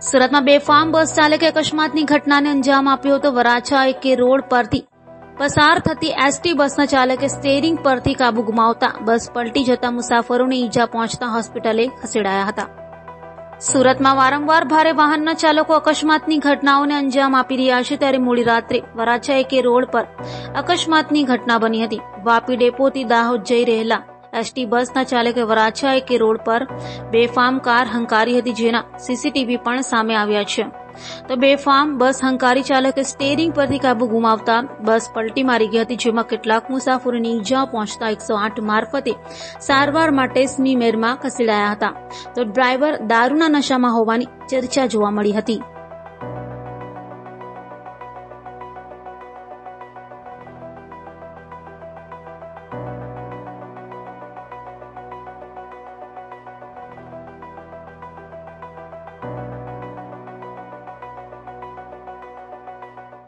સુરતમાં બેફામ બસ ચાલકે અકસ્માતની ઘટનાને અંજામ આપ્યો હતો। વરાછા એકે રોડ પરથી પસાર થતી એસટી બસના ચાલકે સ્ટીયરિંગ પરથી કાબુ ગુમાવતા બસ પલટી જતા મુસાફરોને ઈજા પહોંચતા હોસ્પિટલે ખસેડાયા હતા। સુરતમાં વારંવાર ભારે વાહનના ચાલકો અકસ્માતની ઘટનાઓને અંજામ આપી રહ્યા છે, ત્યારે મોડી રાત્રે વરાછા એકે રોડ પર અકસ્માતની ઘટના બની હતી। વાપી ડેપોથી દાહોદ જઈ રહેલા એસટી બસના ચાલકે વરાછા એકે રોડ પર બેફામ કાર હંકારી હતી, જેના સીસીટીવી પણ સામે આવ્યા છે। તો બેફામ બસ હંકારી ચાલકે સ્ટીયરિંગ પરથી કાબુ ગુમાવતા બસ પલટી મારી ગઈ હતી, જેમાં કેટલાક મુસાફરોને ઈજા પહોંચતા 108 મારફતે સારવાર માટે સ્મીમેરમાં ખસેડાયા હતા। તો ડ્રાઈવર દારૂના નશામાં હોવાની ચર્ચા જોવા મળી હતી।